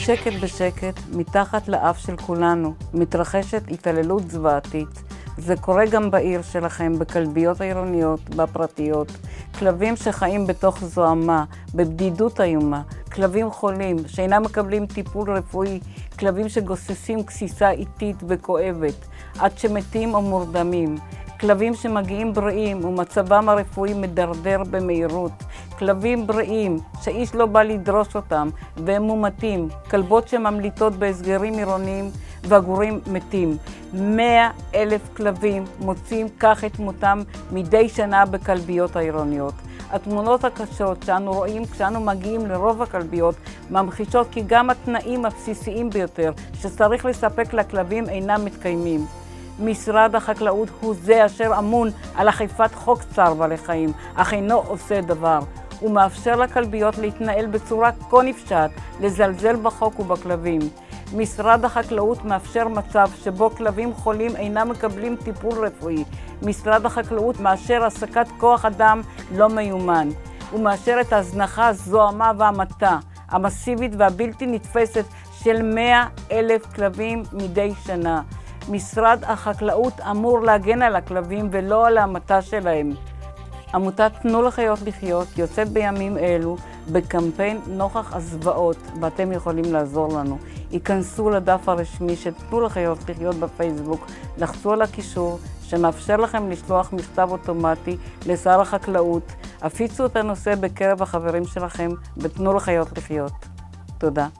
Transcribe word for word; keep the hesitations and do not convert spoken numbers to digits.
בשקט בשקט, מתחת לאף של כולנו, מתרחשת התעללות זוועתית. זה קורה גם בעיר שלכם, בכלביות העירוניות, בפרטיות. כלבים שחיים בתוך זוהמה, בבדידות איומה, כלבים חולים שאינם מקבלים טיפול רפואי, כלבים שגוססים גסיסה איטית וכואבת, עד שמתים או מורדמים. כלבים שמגיעים בריאים ומצבם הרפואי מדרדר במהירות. כלבים בריאים שאיש לא בא לדרוש אותם והם מומתים. כלבות שממליטות בהסגרים עירוניים והגורים מתים. מאה אלף כלבים מוצאים כך את מותם מדי שנה בכלביות העירוניות. התמונות הקשות שאנו רואים כשאנו מגיעים לרוב הכלביות ממחישות כי גם התנאים הבסיסיים ביותר שצריך לספק לכלבים אינם מתקיימים. משרד החקלאות הוא זה אשר אמון על אכיפת חוק צער בעלי חיים, אך אינו עושה דבר. הוא מאפשר לכלביות להתנהל בצורה כה נפשעת, לזלזל בחוק ובכלבים. משרד החקלאות מאפשר מצב שבו כלבים חולים אינם מקבלים טיפול רפואי. משרד החקלאות מאשר העסקת כוח אדם לא מיומן. הוא מאשר את ההזנחה, הזוהמה והמתה, המסיבית והבלתי נתפסת של מאה אלף כלבים מדי שנה. משרד החקלאות אמור להגן על הכלבים ולא על המתה שלהם. עמותת תנו לחיות לחיות יוצאת בימים אלו בקמפיין נוכח הזוועות, ואתם יכולים לעזור לנו. היכנסו לדף הרשמי של תנו לחיות לחיות בפייסבוק, לחצו על הקישור שמאפשר לכם לשלוח מכתב אוטומטי לשר החקלאות. הפיצו את הנושא בקרב החברים שלכם ותנו לחיות לחיות. תודה.